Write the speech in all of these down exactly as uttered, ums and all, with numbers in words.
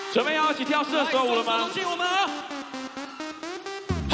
准备要一起跳射手舞了吗？ 进我们啊！嘿！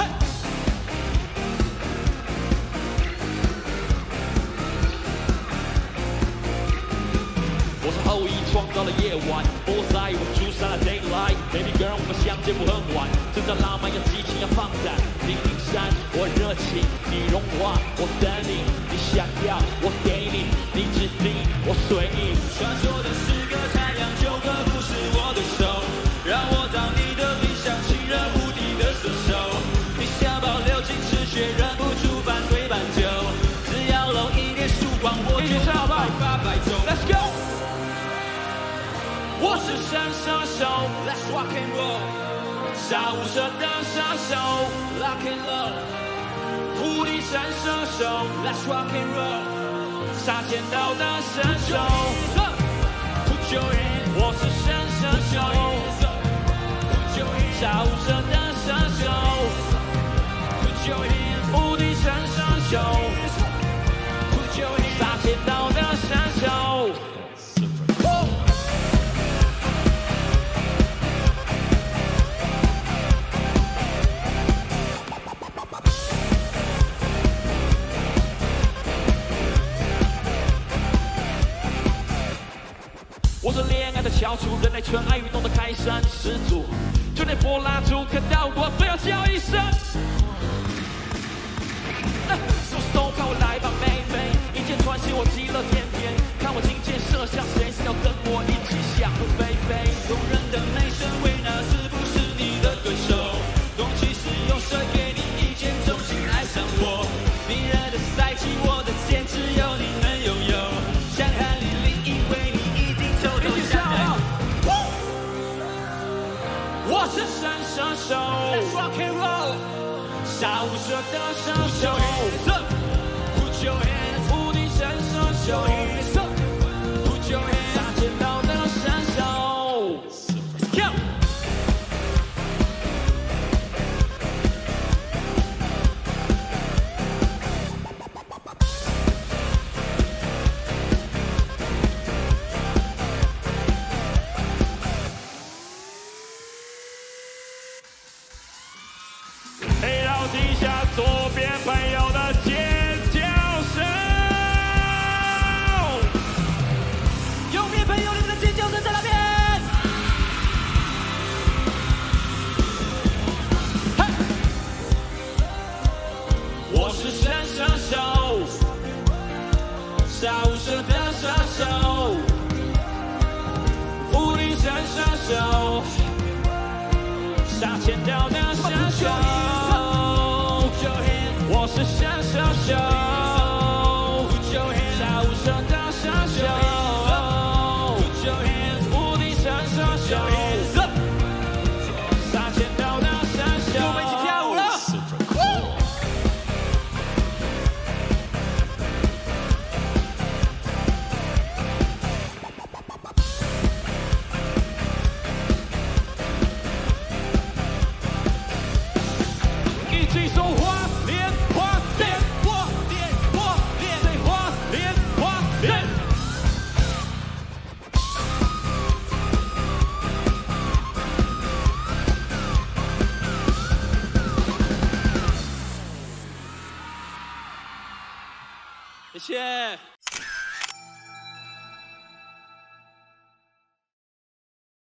我是后羿创造了夜晚，波塞我出山了 daylight。Baby girl， 我们相见不很晚，制造浪漫要激情要放胆。灵灵山，我热情，你融化，我等你。你想要，我给你；你指定，我随意。 传说的十个太阳，九个不是我的手，让我当你的理想，情人无敌的射手。你想保留矜持，却忍不住反对半球。只要露一点曙光，我就百发百中。Let's go！ 我是神射手 ，Let's rock and roll。杀无赦的射手 ，Lock and roll。无敌神射手 ，Let's rock and roll。杀剑道的神手 ，Put your hands。我是神射手 ，Put your hands。杀无赦的射手 ，Put your hands。无敌神射手 ，Put your hands。杀剑道的神手。 我是恋爱的翘楚，人类纯爱运动的开山始祖。就连柏拉图看到我都要叫一声。什么时候看我来吧，妹妹！一箭穿心，我极乐天边。看我金箭射向谁，是要跟我一起想入非非。动人的美声，维纳斯不是你的对手。动气时用射给你一箭，中心爱上我。迷人的赛季，我的剑只有你能拥有。想和你另一回你。 我是神射手 ，Let's rock and roll， 杀无赦的射手 ，Put your hands， 无敌神射手 ，Put your hands， 杀剑道的神手 ，Let's go。黑到底下左边朋友的尖叫声， 右边朋友你们的尖叫声在哪边？嘿！ 我是神射手，杀无赦的射手，无敌神射手，杀剑道的神手。 我是神射手，杀无赦的射手，无敌神射手，杀剑道的神手。 我们一起跳舞了。 一起说话。 谢谢。